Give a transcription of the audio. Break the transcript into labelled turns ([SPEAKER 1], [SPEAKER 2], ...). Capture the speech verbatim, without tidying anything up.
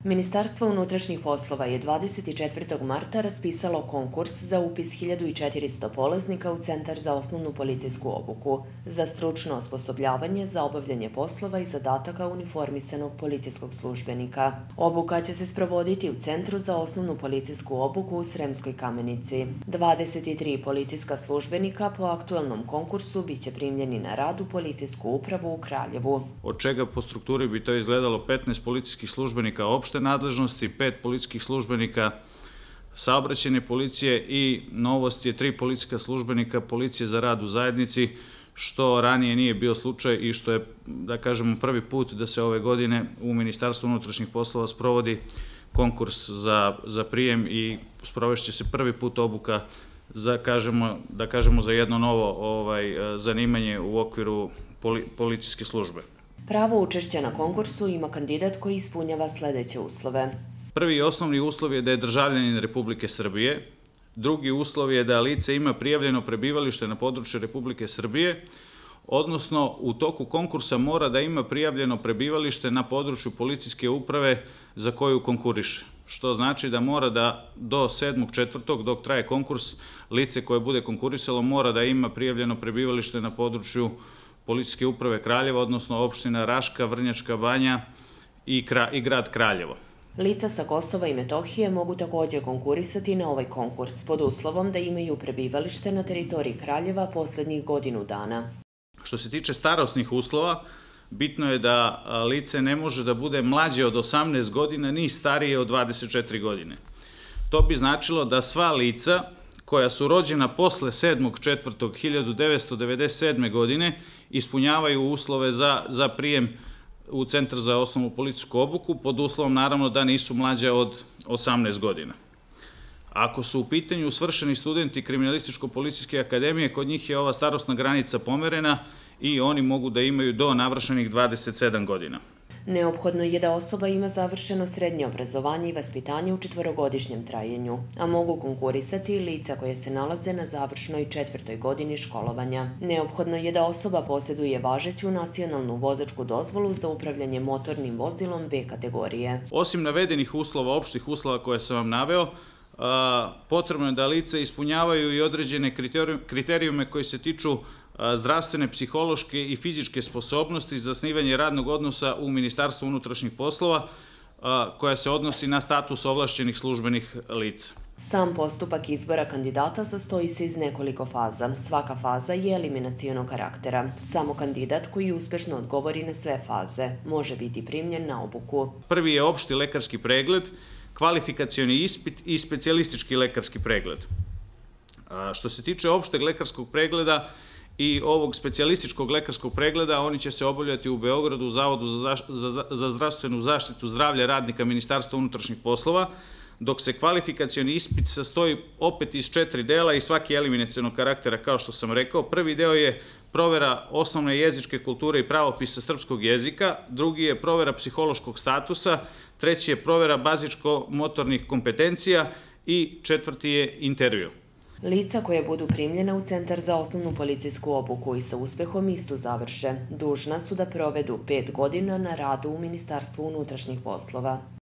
[SPEAKER 1] Ministarstvo unutrašnjih poslova je dvadeset četvrtog marta raspisalo konkurs za upis hiljadu četiristo polaznika u Centar za osnovnu policijsku obuku za stručno osposobljavanje za obavljanje poslova i zadataka uniformisanog policijskog službenika. Obuka će se sprovoditi u Centru za osnovnu policijsku obuku u Sremskoj Kamenici. dvadeset tri policijska službenika po aktuelnom konkursu biće primljeni na rad u policijsku upravu u Kraljevu.
[SPEAKER 2] Od čega po strukturi bi to izgledalo petnaest policijskih službenika opšte nadležnosti, pet policijskih službenika saobraćajne policije i novost je tri policijska službenika policije za rad u zajednici, što ranije nije bio slučaj i što je, da kažemo, prvi put da se ove godine u Ministarstvu unutrašnjih poslova sprovodi konkurs za, za prijem i sprovešće se prvi put obuka za, kažemo, da kažemo, za jedno novo ovaj, zanimanje u okviru poli, policijske službe.
[SPEAKER 1] Pravo učešća na konkursu ima kandidat koji ispunjava sledeće uslove.
[SPEAKER 2] Prvi i osnovni uslov je da je državljanin Republike Srbije. Drugi uslov je da lice ima prijavljeno prebivalište na području Republike Srbije, odnosno u toku konkursa mora da ima prijavljeno prebivalište na području policijske uprave za koju konkuriše. Što znači da mora da do sedmog četvrtog dok traje konkurs, lice koje bude konkurisalo mora da ima prijavljeno prebivalište na području Policijske uprave Kraljeva, odnosno opština Raška, Vrnjačka Banja i, i grad Kraljevo.
[SPEAKER 1] Lica sa Kosova i Metohije mogu takođe konkurisati na ovaj konkurs pod uslovom da imaju prebivalište na teritoriji Kraljeva poslednjih godinu dana.
[SPEAKER 2] Što se tiče starosnih uslova, bitno je da lice ne može da bude mlađe od osamnaest godina ni starije od dvadeset četiri godine. To bi značilo da sva lica koja su rođena posle sedmog četvrtog hiljadu devetsto devedeset sedme. godine ispunjavaju uslove za, za prijem u Centar za osnovnu policijsku obuku, pod uslovom naravno da nisu mlađe od osamnaest godina. Ako su u pitanju svršeni studenti Kriminalističko-policijske akademije, kod njih je ova starosna granica pomerena i oni mogu da imaju do navršenih dvadeset sedam godina.
[SPEAKER 1] Neophodno je da osoba ima završeno srednje obrazovanje i vaspitanje u četvorogodišnjem trajanju, a mogu konkurisati i lica koje se nalaze na završnoj četvrtoj godini školovanja. Neophodno je da osoba posjeduje važeću nacionalnu vozačku dozvolu za upravljanje motornim vozilom B kategorije.
[SPEAKER 2] Osim navedenih uslova, opštih uslova koje sam vam naveo, potrebno je da lice ispunjavaju i određene kriterijume koji se tiču zdravstvene, psihološke i fizičke sposobnosti za zasnivanje radnog odnosa u Ministarstvu unutrašnjih poslova, koja se odnosi na status ovlašćenih službenih lica.
[SPEAKER 1] Sam postupak izbora kandidata sastoji se iz nekoliko faza. Svaka faza je eliminacionog karaktera. Samo kandidat koji uspešno odgovori na sve faze može biti primljen na obuku.
[SPEAKER 2] Prvi je opšti lekarski pregled, kvalifikacioni ispit i specijalistički lekarski pregled. Što se tiče opšteg lekarskog pregleda i ovog specijalističkog lekarskog pregleda, oni će se obavljati u Beogradu u Zavodu za zdravstvenu zaštitu zdravlja radnika Ministarstva unutrašnjih poslova, dok se kvalifikacioni ispit sastoji opet iz četiri dela i svaki eliminacionog karaktera, kao što sam rekao. Prvi deo je provera osnovne jezičke kulture i pravopisa srpskog jezika, drugi je provera psihološkog statusa, treći je provera bazičko-motornih kompetencija i četvrti je intervju.
[SPEAKER 1] Lica koje budu primljena u Centar za osnovnu policijsku obuku i sa uspehom istu završe, dužna su da provedu pet godina na radu u Ministarstvu unutrašnjih poslova.